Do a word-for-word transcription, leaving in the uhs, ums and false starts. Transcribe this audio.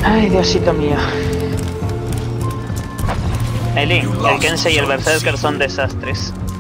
Ay, Diosito mío. Eli, el Kensei y el Berserker son desastres.